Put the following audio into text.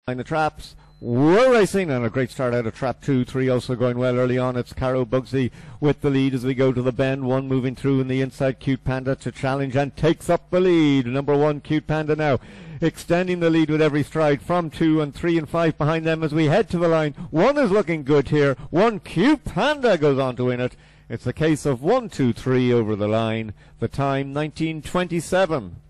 The traps were racing, and a great start out of trap 2. 3 also going well early on. It's CARROW BUGSY with the lead as we go to the bend. 1 moving through in the inside. CUTE PANDA to challenge and takes up the lead. Number 1 CUTE PANDA now extending the lead with every stride from 2 and 3 and 5 behind them as we head to the line. 1 is looking good here. 1 CUTE PANDA goes on to win it. It's a case of 1, 2, 3 over the line. The time 19:27.